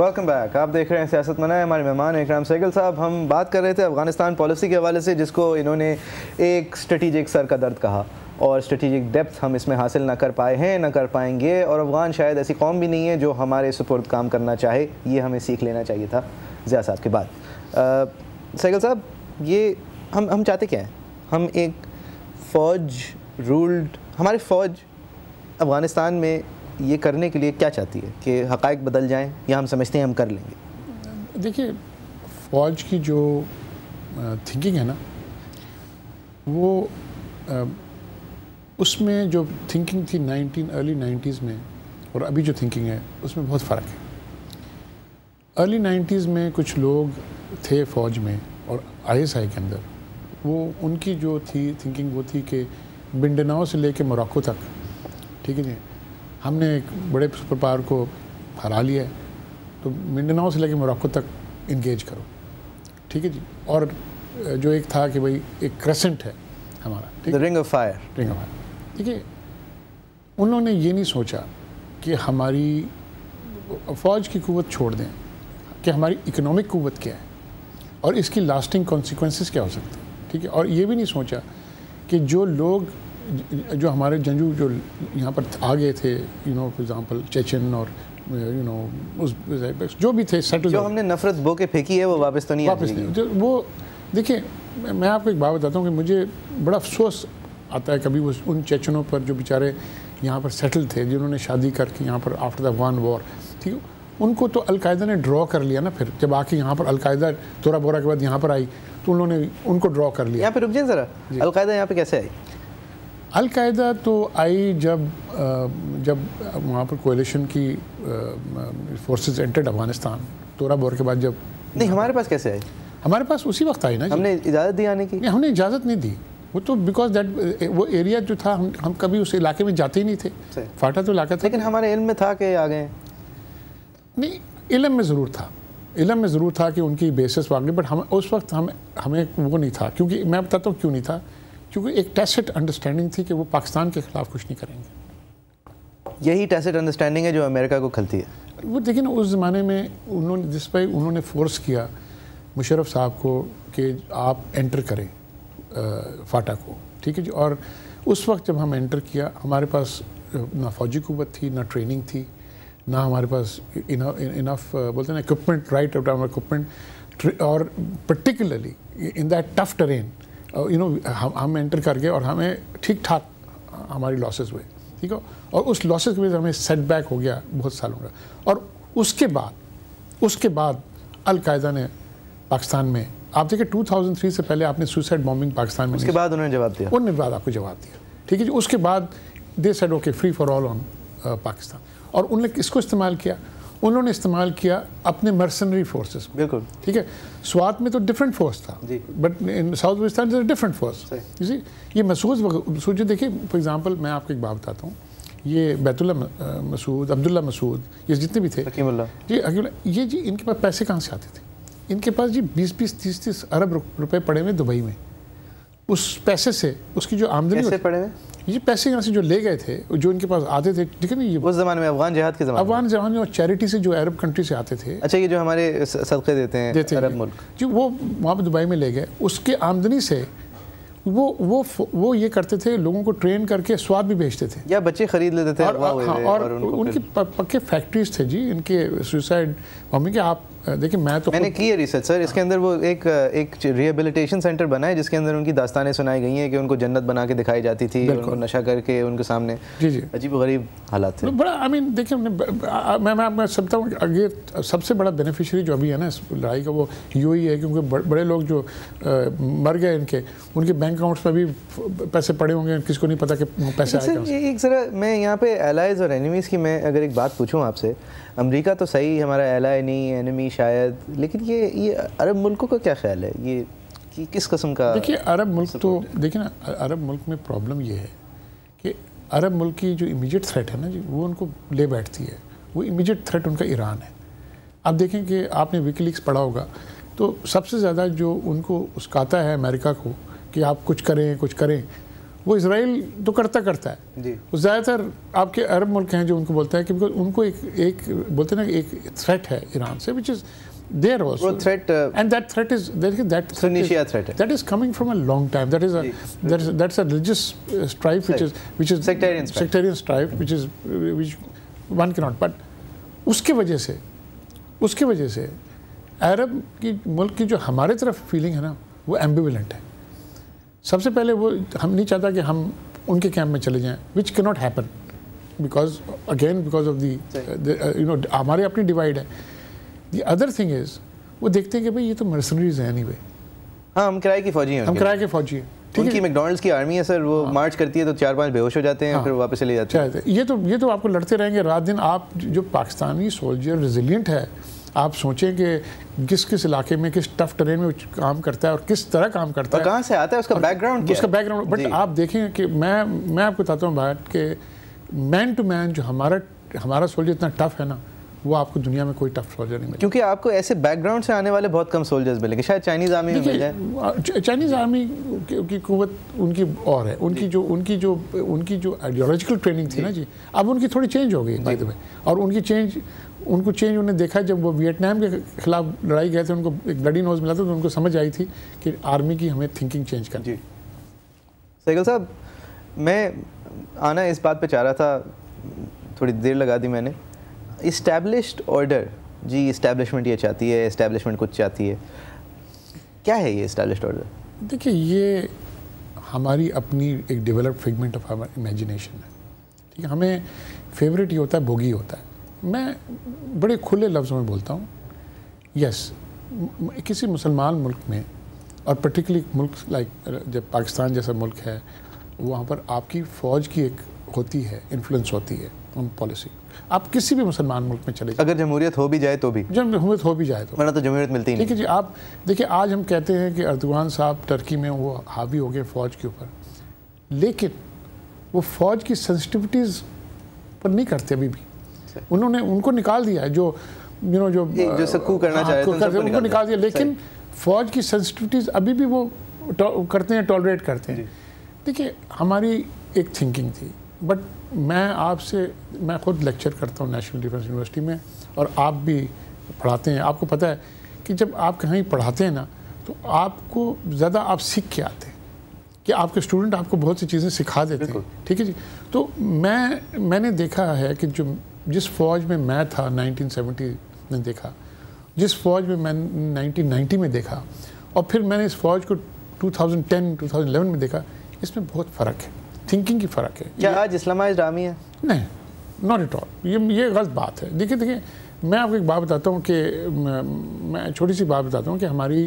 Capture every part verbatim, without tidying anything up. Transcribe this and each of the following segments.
Welcome back. آپ دیکھ رہے ہیں سیاست منع. ہمارے مہمان اکرام سہگل صاحب. ہم بات کر رہے تھے افغانستان پالیسی کے حوالے سے، جس کو انہوں نے ایک اسٹریٹجک سر کا درد کہا، اور اسٹریٹجک ڈیپتھ ہم اس میں حاصل نہ کر پائے ہیں، نہ کر پائیں گے، اور افغان شاید ایسی قوم بھی نہیں ہے جو ہمارے سپرد کام کرنا چاہے. یہ ہمیں سیکھ لینا چاہیے تھا ضیاء صاحب کے بعد. سہگل صاحب، یہ ہم ہم چاہتے کیا ہیں؟ ہم ایک فوج رولڈ، ہماری فوج افغانستان میں یہ کرنے کے لیے کیا چاہتی ہے کہ حقائق بدل جائیں، یا ہم سمجھتے ہیں ہم کر لیں گے؟ دیکھیے، فوج کی جو تھنکنگ ہے نا، وہ اس میں جو تھنکنگ تھی نائنٹین ارلی نائنٹیز میں اور ابھی جو تھنکنگ ہے اس میں بہت فرق ہے. ارلی نائنٹیز میں کچھ لوگ تھے فوج میں اور آئی ایس آئی کے اندر، وہ ان کی جو تھی تھنکنگ وہ تھی کہ منڈناؤ سے لے کے موراکو تک، ٹھیک ہے جی، ہم نے ایک بڑے سپر پاور کو ہرا لیا ہے، تو منڈناؤ سے لے کے موراکو تک انگیج کرو، ٹھیک ہے جی. اور جو ایک تھا کہ بھائی ایک کریسنٹ ہے ہمارا، ring of fire. Ring of fire ٹھیک ہے. انہوں نے یہ نہیں سوچا کہ ہماری فوج کی قوت چھوڑ دیں، کہ ہماری اکنامک قوت کیا ہے اور اس کی لاسٹنگ کانسیکوینسز کیا ہو سکتے ہیں، ٹھیک ہے. اور یہ بھی نہیں سوچا کہ جو لوگ جو ہمارے جنگجو جو یہاں پر آ گئے تھے، you know for example Chechen اور یو نو اس جو بھی تھے سیٹل، جو ہم نے نفرت بو کے پھینکی ہے وہ واپس تو نہیں واپس نہیں. وہ دیکھیں، میں آپ کو ایک بات بتاتا ہوں کہ مجھے بڑا افسوس آتا ہے کبھی وہ ان چیچنوں پر جو بیچارے یہاں پر سیٹل تھے، جنہوں نے شادی کر کے یہاں پر آفٹر دا افغان وار، ٹھیک ہے، ان کو تو القاعدہ نے ڈرا کر لیا نا. پھر جب آ کے یہاں پر القاعدہ تورا بورا کے بعد یہاں پر آئی تو انہوں نے ان کو ڈرا کر لیا. یہاں پہ رک جائیں ذرا، القاعدہ یہاں پہ کیسے آئی؟ القاعدہ تو آئی جب جب وہاں پر کولیشن کی فورسز انٹرڈ افغانستان تورا بور کے بعد. جب نہیں، ہمارے پاس کیسے آئی؟ ہمارے پاس اسی وقت آئی نا. ہم نے اجازت دی آنے کی؟ نہیں، ہم نے اجازت نہیں دی. وہ تو بیکاز دیٹ وہ ایریا جو تھا، ہم ہم کبھی اس علاقے میں جاتے ہی نہیں تھے. فاٹا تو علاقہ تھا، لیکن ہمارے علم میں تھا کہ آ گئے. نہیں، علم میں ضرور تھا، علم میں ضرور تھا کہ ان کی بیسس واقعی، بٹ ہم اس وقت ہم ہمیں وہ نہیں تھا. کیونکہ میں بتاتا ہوں کیوں نہیں تھا، کیونکہ ایک ٹیسٹ انڈرسٹینڈنگ تھی کہ وہ پاکستان کے خلاف کچھ نہیں کریں گے. یہی ٹیسٹ انڈرسٹینڈنگ ہے جو امریکہ کو کھلتی ہے. وہ دیکھیں نا، اس زمانے میں انہوں نے جس پہ انہوں نے فورس کیا مشرف صاحب کو کہ آپ انٹر کریں فاٹا کو، ٹھیک ہے جی. اور اس وقت جب ہم انٹر کیا، ہمارے پاس نہ فوجی قوت تھی، نہ ٹریننگ تھی، نہ ہمارے پاس انف بولتے ہیں نا اکوپمنٹ، رائٹ اکوپمنٹ، اور particularly in that tough terrain you know ہم انٹر کر گئے اور ہمیں ٹھیک ٹھاک ہماری لاسز ہوئے، ٹھیک ہے. اور اس لاسز کی وجہ سے ہمیں سیٹ بیک ہو گیا بہت سالوں کا. اور اس کے بعد اس کے بعد القاعدہ نے پاکستان میں، آپ دیکھیں ٹو تھاؤزینڈ تھری سے پہلے آپ نے سوسائڈ بامبنگ پاکستان میں، اس کے بعد انہوں نے جواب دیا، انہوں نے بعد آپ کو جواب دیا، ٹھیک ہے جی. اس کے بعد they said okay free for all on Pakistan. اور انہوں نے اس کو استعمال کیا، انہوں نے استعمال کیا اپنے مرسنری فورسز کو. بالکل ٹھیک ہے. سوات میں تو ڈفرینٹ فورس تھا، but in south western is different force. جی، یہ مسعود مسعود دیکھیے فار ایگزامپل میں آپ کو ایک بات بتاتا ہوں. یہ بیت اللہ مسعود، عبداللہ مسعود، یہ جتنے بھی تھے، حکیم اللہ، جی حکیم اللہ، یہ جی ان کے پاس پیسے کہاں سے آتے تھے؟ ان کے پاس جی بیس بیس تیس تیس ارب روپے پڑے ہوئے دبئی میں. اس پیسے سے اس کی جو آمدنی پیسے پڑے ہوئے، یہ پیسے یہاں سے جو لے گئے تھے، جو ان کے پاس آتے تھے، ٹھیک ہے نا. یہ اس زمانے میں افغان جہاد کے زمانے افغان زمانے اور چیریٹی سے جو عرب کنٹری سے آتے تھے. اچھا، یہ جو ہمارے صدقے دیتے ہیں عرب ملک، جی، وہ وہاں پہ دبئی میں لے گئے. اس کے آمدنی سے وہ وہ وہ یہ کرتے تھے، لوگوں کو ٹرین کر کے سواد بھی بھیجتے تھے، یا بچے خرید لیتے تھے. اور ان کے پکے فیکٹریز تھے جی ان کے سوسائڈ بامبنگ کے. آپ دیکھیں، میں تو میں نے کی ہے ریسرچ سر. اس کے اندر وہ ایک ایک ریہیبلیٹیشن سینٹر بنا ہے جس کے اندر ان کی داستانیں سنائی گئی ہیں کہ ان کو جنت بنا کے دکھائی جاتی تھی، ان کو نشہ کر کے ان کے سامنے. جی جی عجیب و غریب حالات تھے. بڑا آئی مین دیکھیں، میں میں میں سمجھتا ہوں کہ اگے سب سے بڑا بینیفیشری جو ابھی ہے نا اس لڑائی کا، وہ یو ہی ہے. کیونکہ بڑے لوگ جو مر گئے، ان کے ان کے بینک اکاؤنٹس میں بھی پیسے پڑے ہوں گے، کسی کو نہیں پتا کہ پیسے آئے گا. ایک ذرا میں یہاں پہ الائز اور اینیمیز کی میں اگر ایک بات پوچھوں آپ سے، امریکہ تو صحیح ہمارا ایلائی نہیں، اینیمی شاید، لیکن یہ یہ عرب ملکوں کا کیا خیال ہے؟ یہ کس قسم کا؟ دیکھیے، عرب ملک تو دیکھیں نا، عرب ملک میں پرابلم یہ ہے کہ عرب ملک کی جو امیجیٹ تھریٹ ہے نا جی، وہ ان کو لے بیٹھتی ہے. وہ امیجیٹ تھریٹ ان کا ایران ہے. آپ دیکھیں کہ آپ نے ویکی لیکس پڑھا ہوگا، تو سب سے زیادہ جو ان کو اسکاتا ہے امریکہ کو کہ آپ کچھ کریں کچھ کریں، وہ اسرائیل تو کرتا کرتا ہے جی. زیادہ تر آپ کے عرب ملک ہیں جو ان کو بولتا ہے کہ ان کو ایک ایک بولتے ہیں نا ایک تھریٹ ہے ایران سے which is there also threat, uh, and that threat is that that Tunisia threat ہے. that is coming from a long time. That is a that is that's a religious uh, strife which is which is sectarian strife. sectarian strife which is uh, which one cannot. But اس کی وجہ سے اس کی وجہ سے عرب کی ملک کی جو ہمارے طرف فیلنگ ہے نا وہ ایمبیولنٹ ہے. سب سے پہلے وہ ہم نہیں چاہتا کہ ہم ان کے کیمپ میں چلے جائیں which cannot happen because again because of the uh, you know ہمارے اپنی ڈیوائڈ ہے. دی ادر تھنگ از وہ دیکھتے ہیں کہ بھائی یہ تو مرسنریز ہیں نہیں بھائی. ہاں ہم کرائے کی فوجی ہیں. ہم کرائے کے فوجی ہیں. ان کی میکڈونلڈس کی آرمی ہے سر, وہ مارچ کرتی ہے تو چار پانچ بے ہوش ہو جاتے ہیں پھر واپس چلے جاتے ہیں. یہ تو یہ تو آپ کو لڑتے رہیں گے رات دن. آپ جو پاکستانی سولجر ریزیلینٹ ہے, آپ سوچیں کہ کس کس علاقے میں کس ٹف ٹرین میں کام کرتا ہے اور کس طرح کام کرتا ہے, کہاں سے آتا ہے, اس کا بیک گراؤنڈ کیا ہے, اس کا بیک گراؤنڈ. بٹ آپ دیکھیں کہ میں میں آپ کو بتاتا ہوں بات کہ مین ٹو مین جو ہمارا ہمارا سولجر اتنا ٹف ہے نا, وہ آپ کو دنیا میں کوئی ٹف سولجر نہیں ملے. کیونکہ آپ کو ایسے بیک گراؤنڈ سے آنے والے بہت کم سولجرز ملیں گے. شاید چائنیز آرمی میں مل جائے. چائنیز آرمی کی قوت ان کی اور ہے, ان کی جو ان کی جو ان کی جو آئیڈیالوجیکل ٹریننگ تھی نا جی, اب ان کی تھوڑی چینج ہو گئی بائی دا وے. اور ان کی چینج ان کو چینج انہوں نے دیکھا جب وہ ویٹنام کے خلاف لڑائی گئے تھے, ان کو ایک بلڈی نوز ملا تھا تو ان کو سمجھ آئی تھی کہ آرمی کی ہمیں تھنکنگ چینج کرنی. جی سیگل صاحب, میں آنا اس بات پہ چاہ رہا تھا, تھوڑی دیر لگا دی میں نے. اسٹیبلشڈ آرڈر, جی اسٹیبلشمنٹ یہ چاہتی ہے, اسٹیبلشمنٹ کچھ چاہتی ہے, کیا ہے یہ اسٹیبلشڈ آرڈر؟ دیکھیے یہ ہماری اپنی ایک ڈیولپڈ فگمنٹ آف ہماری امیجنیشن ہے. ٹھیک ہے, ہمیں فیوریٹ یہ ہوتا ہے بوگی ہوتا ہے. میں بڑے کھلے لفظوں میں بولتا ہوں, یس کسی مسلمان ملک میں اور پرٹیکولرلی ملک لائک جب پاکستان جیسا ملک ہے, وہاں پر آپ کی فوج کی ایک ہوتی ہے انفلوئنس ہوتی ہے ان پالیسی. آپ کسی بھی مسلمان ملک میں چلے جائیں, اگر جمہوریت ہو بھی جائے تو بھی, جب جمہوریت ہو بھی جائے تو, ورنہ تو جمہوریت ملتی نہیں. ٹھیک ہے جی. آپ دیکھیں آج ہم کہتے ہیں کہ اردوغان صاحب ٹرکی میں وہ حاوی ہو گئے فوج کے اوپر, لیکن وہ فوج کی سینسٹیوٹیز پر نہیں کرتے ابھی بھی. انہوں نے ان کو نکال دیا ہے جو یو نو جو جو سکو کرنا چاہے تھے ان کو نکال دیا, لیکن فوج کی سینسٹیوٹیز ابھی بھی وہ کرتے ہیں, ٹالریٹ کرتے ہیں. دیکھیے ہماری ایک تھنکنگ تھی, بٹ میں آپ سے میں خود لیکچر کرتا ہوں نیشنل ڈیفنس یونیورسٹی میں, اور آپ بھی پڑھاتے ہیں. آپ کو پتہ ہے کہ جب آپ کہیں پڑھاتے ہیں نا تو آپ کو زیادہ آپ سیکھ کے آتے ہیں کہ آپ کے اسٹوڈنٹ آپ کو بہت سی چیزیں سکھا دیتے ہیں. ٹھیک ہے جی. تو میں میں نے دیکھا ہے کہ جو جس فوج میں میں تھا نائنٹین سیونٹی میں دیکھا, جس فوج میں میں نائنٹین نائنٹی میں دیکھا, اور پھر میں نے اس فوج کو two thousand ten to thousand eleven میں دیکھا, اس میں بہت فرق ہے, تھنکنگ کی فرق ہے. کیا آج اسلامائزڈ آرمی ہے؟ نہیں, ناٹ ایٹ آل. یہ یہ غلط بات ہے. دیکھیے دیکھیے میں آپ کو ایک بات بتاتا ہوں کہ میں چھوٹی سی بات بتاتا ہوں کہ ہماری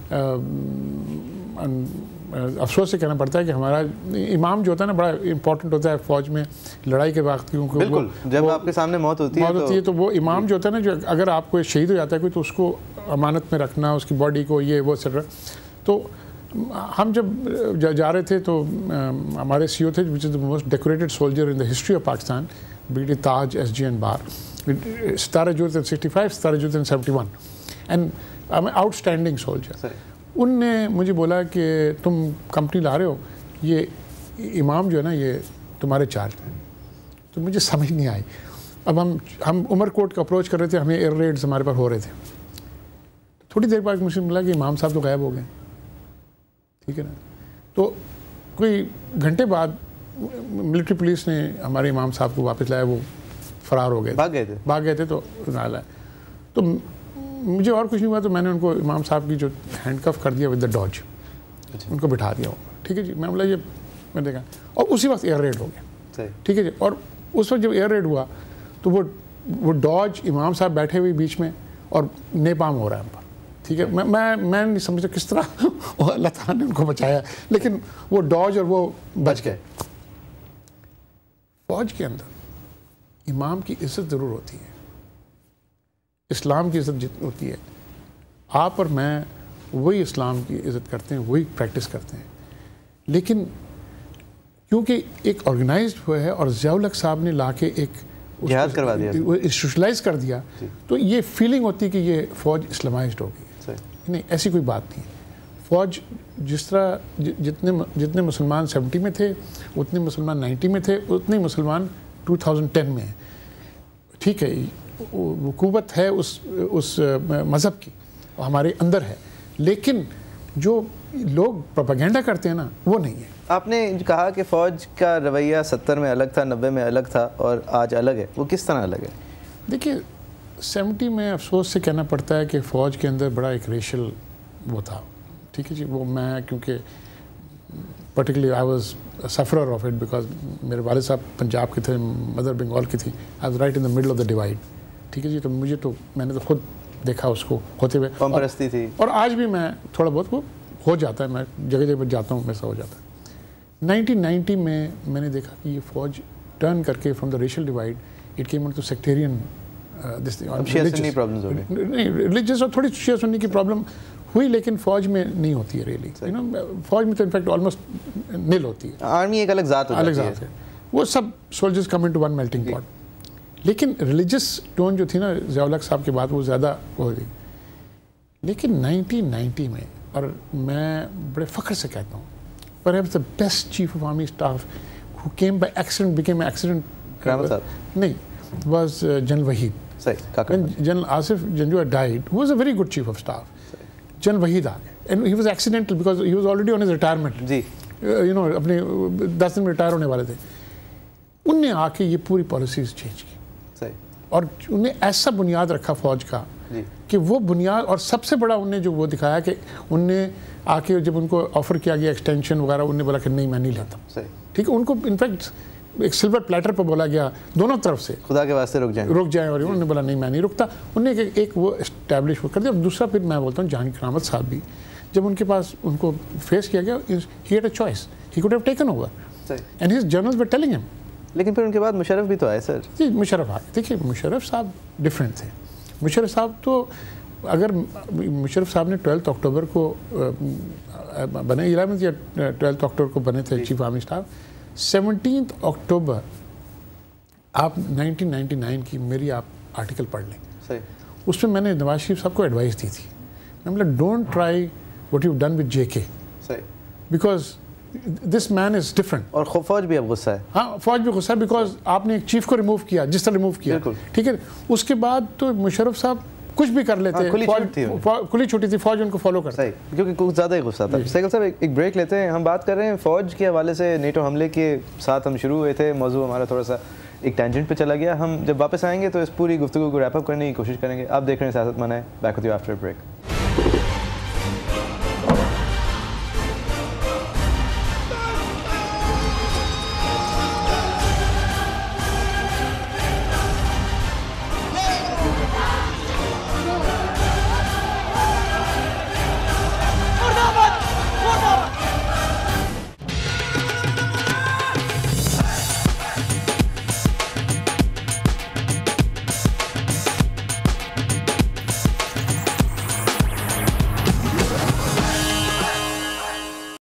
افسوس سے کہنا پڑتا ہے کہ ہمارا امام جو ہوتا ہے نا بڑا امپورٹنٹ ہوتا ہے فوج میں لڑائی کے وقت. کیونکہ بالکل جب آپ کے سامنے موت ہوتی ہے موت ہوتی ہے تو وہ امام جو ہوتا ہے نا, جو اگر آپ کو شہید ہو جاتا ہے کوئی تو اس کو امانت میں رکھنا, اس کی باڈی کو یہ وہ ایٹسیٹرا. تو ہم جب جا رہے تھے تو ہمارے سی او تھے which is the most decorated soldier in the history of Pakistan, brigadier Taj S J and bar, ستارہ جون سکسٹی فائیو ستارہ جون seventy one, and outstanding soldier. ان نے مجھے بولا کہ تم کمپنی لا رہے ہو, یہ امام جو ہے نا یہ تمہارے چارج میں. تو مجھے سمجھ نہیں آئی. اب ہم ہم عمر کوٹ کا اپروچ کر رہے تھے, ہمیں ایئر ریڈز ہمارے پاس ہو رہے تھے. تھوڑی دیر بعد مجھے ملا کہ امام صاحب تو غائب ہو گئے. ٹھیک ہے نا. تو کوئی گھنٹے بعد ملٹری پولیس نے ہمارے امام صاحب کو واپس لایا, وہ فرار ہو گئے, بھاگ گئے تھے بھاگ گئے تھے تو نہ لائے. تو مجھے اور کچھ نہیں ہوا, تو میں نے ان کو امام صاحب کی جو ہینڈ کف کر دیا ود دا ڈاج, ان کو بٹھا دیا. ٹھیک ہے جی. میں بولا یہ میں دیکھا, اور اسی وقت ایئر ریڈ ہو گیا. ٹھیک ہے جی. اور اس وقت جب ایئر ریڈ ہوا تو وہ وہ ڈاج امام صاحب بیٹھے ہوئے بیچ میں اور نیپام ہو رہا ہے ہم پر. ٹھیک ہے. میں میں میں نہیں سمجھتا کس طرح اللہ تعالیٰ نے ان کو بچایا, لیکن وہ ڈاج اور وہ بچ گئے. فوج کے اندر امام کی عزت ضرور ہوتی ہے, اسلام کی عزت جتنی ہوتی ہے. آپ اور میں وہی اسلام کی عزت کرتے ہیں, وہی پریکٹس کرتے ہیں, لیکن کیونکہ ایک آرگنائزڈ ہوا ہے اور ضیاء الحق صاحب نے لا کے ایک جہاد کروا دیا, انسٹیٹیوشنلائز کر دیا, تو یہ فیلنگ ہوتی ہے کہ یہ فوج اسلامائزڈ ہو گئی. نہیں, ایسی کوئی بات نہیں. فوج جس طرح جتنے جتنے مسلمان سیونٹی میں تھے اتنے مسلمان نائنٹی میں تھے اتنے مسلمان ٹو تھاؤزنڈ ٹین میں ہیں. ٹھیک ہے, قوت ہے اس اس مذہب کی ہمارے اندر ہے, لیکن جو لوگ پروپیگنڈا کرتے ہیں نا وہ نہیں ہے. آپ نے کہا کہ فوج کا رویہ ستر میں الگ تھا, نوے میں الگ تھا اور آج الگ ہے, وہ کس طرح الگ ہے؟ دیکھیے سیونٹی میں افسوس سے کہنا پڑتا ہے کہ فوج کے اندر بڑا ایک ریشل وہ تھا. ٹھیک ہے جی, وہ میں کیونکہ particularly I was sufferer of it because میرے والد صاحب پنجاب کے تھے, مدر بنگال کی تھی. I was right in the middle of the divide. ٹھیک ہے جی, تو مجھے تو میں نے تو خود دیکھا اس کو ہوتے ہوئے, قوم پرستی تھی, اور آج بھی میں تھوڑا بہت وہ ہو جاتا ہے, میں جگہ جگہ جاتا ہوں ویسا ہو جاتا ہے. نائنٹین نائنٹی میں میں نے دیکھا کہ یہ فوج ٹرن کر کے from the racial divide it came into sectarian religious, اور تھوڑی شیعہ سنی کی پرابلم ہوئی, لیکن فوج میں نہیں ہوتی ہے ریئلی. یو نو فوج میں تو انفیکٹ آلموسٹ نل ہوتی ہے. آرمی ایک الگ ذات الگ ذات ہے, وہ سب soldiers come into one melting pot. لیکن ریلیجس ٹون جو تھی نا ضیاء الحق صاحب کے بعد وہ زیادہ ہو گئی. لیکن نائنٹین نائنٹی میں, اور میں بڑے فخر سے کہتا ہوں, perhaps the best chief of army staff who came by accident, became an accident, کرامت صاحب نہیں, was uh, General Wahid. When General Asif Janjua died, who was a very good chief of staff. General Wahid آ گئے, and he was accidental because he was already on his retirement. G, you know اپنے دس دن میں retire ہونے والے تھے. ان نے آ کے یہ پوری پالیسیز چینج کی, اور انہیں ایسا بنیاد رکھا فوج کا کہ وہ بنیاد, اور سب سے بڑا انہیں جو وہ دکھایا کہ ان نے آ کے جب ان کو آفر کیا گیا ایکسٹینشن وغیرہ, انہوں نے بولا کہ نہیں میں نہیں لیتا. ٹھیک ہے, ان کو انفیکٹ ایک سلور پلیٹر پہ بولا گیا دونوں طرف سے, خدا کے واسطے رک جائیں رک جائیں, اور انہوں نے بولا نہیں میں نہیں رکتا. انہوں نے ایک وہ اسٹیبلش کر دیا. دوسرا پھر میں بولتا ہوں جہانگیر کرامت صاحب بھی, جب ان کے پاس ان کو فیس کیا گیا, he had a choice, he could have taken over and his generals were telling him. لیکن پھر ان کے بعد مشرف بھی تو آئے سر. جی مشرف آئے. دیکھیے مشرف صاحب ڈفرینٹ تھے. مشرف صاحب تو اگر مشرف صاحب نے ٹویلتھ اکتوبر کو بنے, الیونتھ یا ٹویلتھ اکتوبر کو بنے تھے chief army staff, seventeenth October آپ نائنٹین نائنٹی نائن کی میری آپ آرٹیکل پڑھ لیں, اس میں میں نے نواز شریف صاحب کو ایڈوائس دی تھی. میں بولا don't try what you done with J K, because this main is different. اور فوج بھی اب غصہ ہے. ہاں فوج بھی غصہ ہے, بیکاز آپ نے ایک چیف کو ریموو کیا جس طرح ریموو کیا. ٹھیک ہے, اس کے بعد تو مشرف صاحب کچھ بھی کر لیتے, کھلی چھوٹی تھی, فوج ان کو فالو کرتا ہے کیونکہ کچھ زیادہ ہی غصہ تھا. سیکل صاحب ایک بریک لیتے ہیں, ہم بات کر رہے ہیں فوج کے حوالے سے. نیٹو حملے کے ساتھ ہم شروع ہوئے تھے, موضوع ہمارا تھوڑا سا ایک ٹینجنٹ پہ چلا گیا. ہم جب واپس آئیں گے تو اس پوری گفتگو کو ریپ اپ کرنے کی کوشش کریں گے. آپ دیکھ رہے ہیں سیاست منائے, back with you after break.